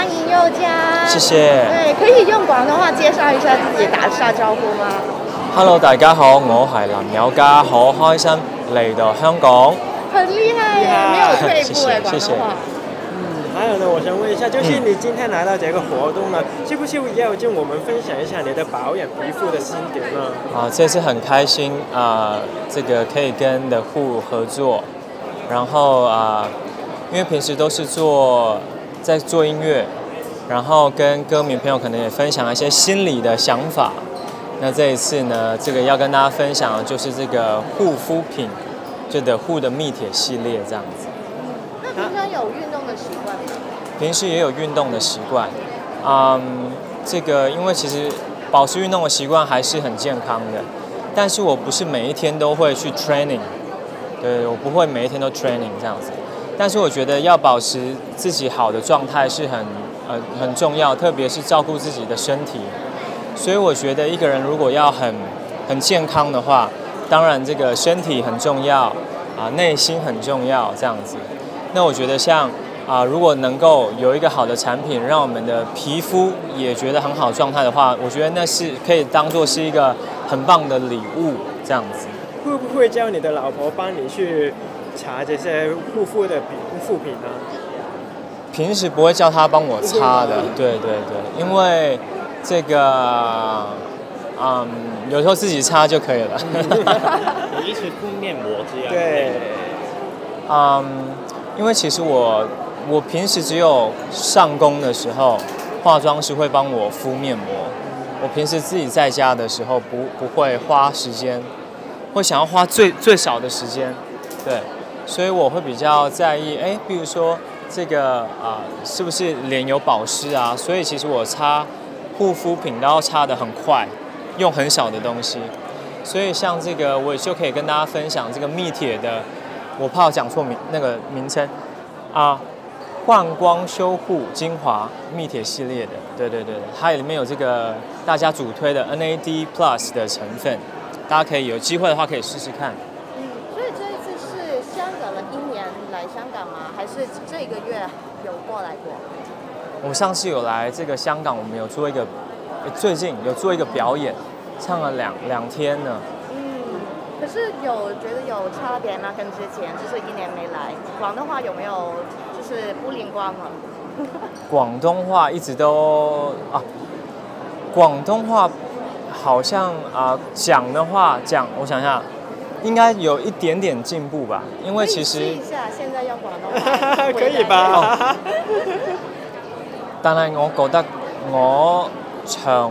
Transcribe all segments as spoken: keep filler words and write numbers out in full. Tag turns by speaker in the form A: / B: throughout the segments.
A: 欢迎宥嘉。
B: 謝謝。
A: 對，可以用廣東話介紹一下自己，打下招呼嗎
B: ？Hello， 大家好，我係林宥嘉，好開心嚟到香港。
A: 很厲害耶，沒有退步哎，廣東話。
C: 嗯，還有呢，我想問一下，就是你今天來到這個活動呢，是不是也有跟我們分享一下你的保養皮膚的心得呢？
B: 啊，這次很開心啊、呃，這個可以跟的護合作，然後啊、呃，因為平時都是做在做音樂，然後跟歌迷朋友可能也分享一些心理的想法。那這一次呢，這個要跟大家分享的就是這個護膚品，就的護的蜜鐵系列這樣子。
A: 那平常有運動的習慣嗎？
B: 平時也有運動的習慣，嗯，這個因為其實保持運動的習慣還是很健康的，但是我不是每一天都會去 training， 對，我不會每一天都 training 這樣子，但是我覺得要保持自己好的狀態是很呃很重要，特別是照顧自己的身體，所以我覺得一個人如果要很很健康的話，當然這個身體很重要啊，內心很重要這樣子。那我覺得像啊、呃，如果能夠有一個好的產品，讓我們的皮膚也覺得很好狀態的話，我覺得那是可以當做是一個很棒的禮物，這樣子。
C: 會不會叫你的老婆幫你去擦這些護膚的護膚品呢？
B: 平時不會叫她幫我擦的，對對對，因為這個，嗯，有時候自己擦就可以了。
D: 我一直敷面膜這樣。
C: 對。
B: 嗯，因為其實我我平時只有上工的時候，化妝師會幫我敷面膜。我平時自己在家的時候不不會花時間，會想要花最最少的時間，對，所以我會比較在意，哎，比如說這個啊、呃，是不是臉有保濕啊？所以其實我擦護膚品都要擦得很快，用很少的東西。所以像這個，我就可以跟大家分享這個蜜鐵的。我怕我講錯名那個名稱啊，煥光修護精華蜜鐵系列的，對對對，它裡面有這個大家主推的 N A D Plus 的成分，大家可以有機會的話可以試試看。
A: 嗯，所以這一次是香港的一年來香港嗎？還是這一個月有過來過？
B: 我上次有來這個香港，我們有做一個，最近有做一個表演，唱了兩兩天呢。
A: 可是有覺得有差別嗎？跟之前就是一年沒來，廣東話有沒有就是不靈光了？
B: 廣東話一直都啊，廣東話好像啊講的話講，我想一下，應該有一點點進步吧，因為其實。可以試一下，現在用廣東話。
C: 可以吧？
B: 哦、但係我覺得我唱。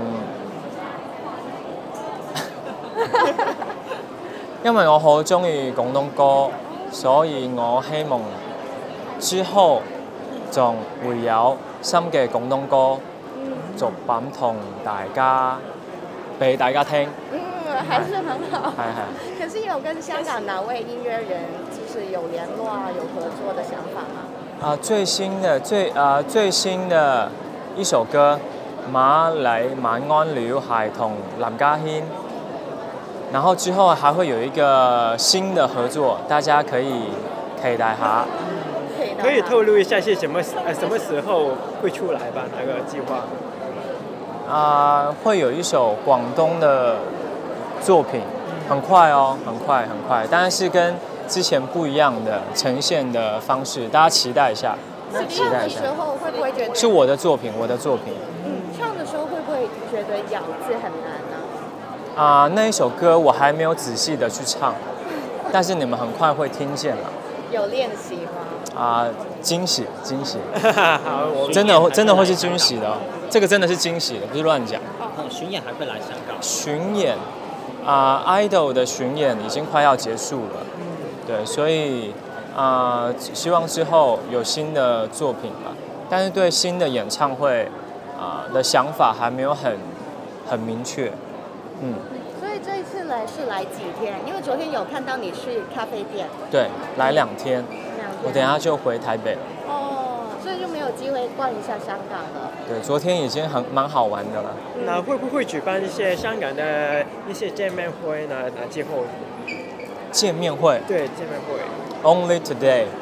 B: 因為我好中意廣東歌，所以我希望之後仲會有新嘅廣東歌作品同大家俾大家聽。
A: 嗯，還是很好。係
B: 係。
A: 可是有跟香港哪位音樂人就是有聯絡啊，有合作的想法嗎？
B: 啊，最新的最啊、呃、最新的一首歌《馬里晚安了》係同林家謙。然後之後還會有一個新的合作，大家可以期待下。
C: 可以透露一下是什麼呃什麼時候會出來吧？那個計劃？
B: 啊、呃，會有一首廣東的作品，很快哦，很快很快，但是跟之前不一樣的呈現的方式，大家期待一下。
A: 那唱的時候會不會覺得？
B: 是我的作品，我的作品。
A: 嗯，唱的時候會不會覺得咬字很難呢？
B: 啊、呃，那一首歌我還沒有仔細的去唱，但是你們很快會聽見了。
A: 有練習嗎？
B: 啊、呃，驚喜驚喜，
C: 好，
B: 真的真的會是驚喜的、哦，這個真的是驚喜的，不是亂講。
D: 哦，巡演還會來香港？
B: 巡演啊、呃、，idol 的巡演已經快要結束了，對，所以啊、呃，希望之後有新的作品吧，但是對新的演唱會啊、呃、的想法還沒有很很明確。嗯，
A: 所以這一次來是來幾天？因為昨天有看到你去咖啡店。
B: 對，來兩天。
A: 兩天。
B: 我等一下就回台北了。
A: 哦，所以就沒有機會逛一下香港了。
B: 對，昨天已經很蠻好玩的了。
C: 那會不會舉辦一些香港的一些見面會呢？那之後。
B: 見面會。
C: 對，見面會。
B: Only today。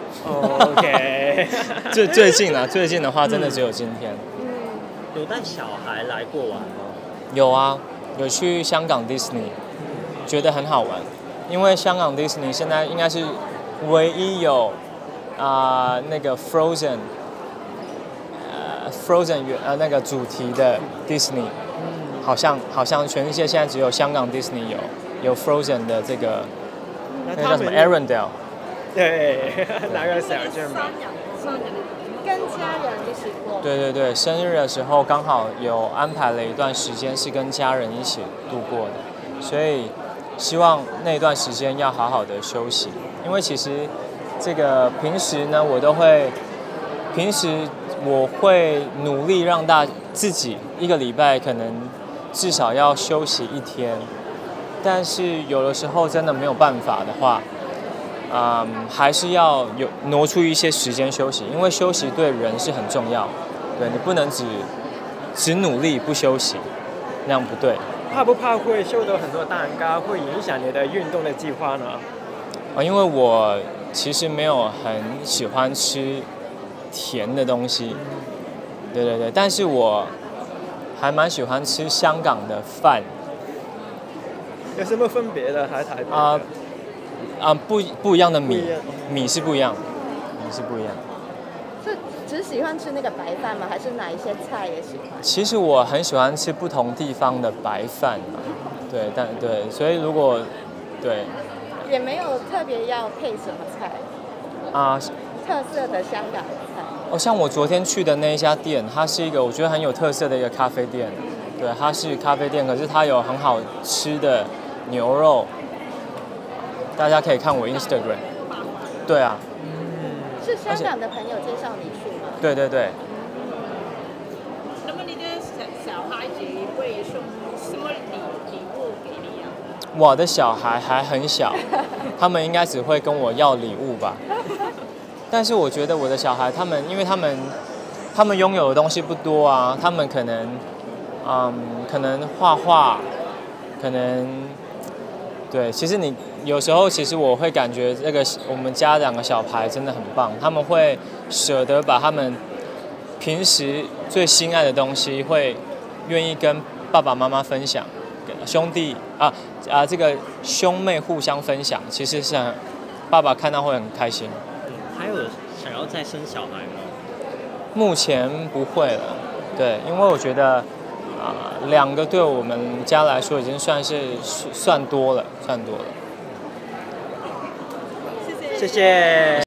C: OK，
B: 最最近啊，最近的话真的只有今天。
A: 嗯，
D: 有带小孩来过玩吗？
B: 有啊，有去香港 Disney， 觉得很好玩，因为香港 Disney 现在应该是唯一有啊、呃、那个 Frozen， 呃 Frozen 原呃那个主题的 Disney， 好像好像全世界现在只有香港 Disney 有有 Frozen 的这个那个叫什么 Arendelle。
C: 对，那个小镇嘛。
A: 跟家人一起过。
B: 对对对，生日的时候刚好有安排了一段时间是跟家人一起度过的，所以希望那段时间要好好的休息，因为其实这个平时呢，我都会，平时我会努力让大自己一个礼拜可能至少要休息一天，但是有的时候真的没有办法的话。嗯，还是要有挪出一些时间休息，因为休息对人是很重要。对，你不能只只努力不休息，那样不对。
C: 怕不怕会收到很多蛋糕，会影响你的运动的计划呢？
B: 啊，因为我其实没有很喜欢吃甜的东西，对对对，但是我还蛮喜欢吃香港的饭。
C: 有什么分别的？还台北
B: 啊？啊，不不一样的米，
C: 不
B: 米是不一样，米是不一样。
A: 是只喜欢吃那个白饭吗？还是哪一些菜也喜欢？
B: 其实我很喜欢吃不同地方的白饭啊，对，但对，所以如果对，
A: 也没有特别要配什么菜
B: 啊，
A: 特色的香港菜。
B: 哦，像我昨天去的那一家店，它是一个我觉得很有特色的一个咖啡店，对，它是咖啡店，可是它有很好吃的牛肉。大家可以看我 Instagram， 对啊，
A: 是香港的朋友介绍你去吗？
B: 对对对。
E: 那么你的小小孩子会送什么礼礼物给你啊？
B: 我的小孩还很小，他们应该只会跟我要礼物吧。但是我觉得我的小孩，他们因为他们他们拥有的东西不多啊，他们可能嗯可能画画，可能对，其实你。有时候其实我会感觉这个我们家两个小孩真的很棒，他们会舍得把他们平时最心爱的东西，会愿意跟爸爸妈妈分享，兄弟啊啊这个兄妹互相分享，其实是很爸爸看到会很开心。
D: 还有想要再生小孩吗？
B: 目前不会了，对，因为我觉得啊两个对我们家来说已经算是算多了，算多了。
C: 谢谢。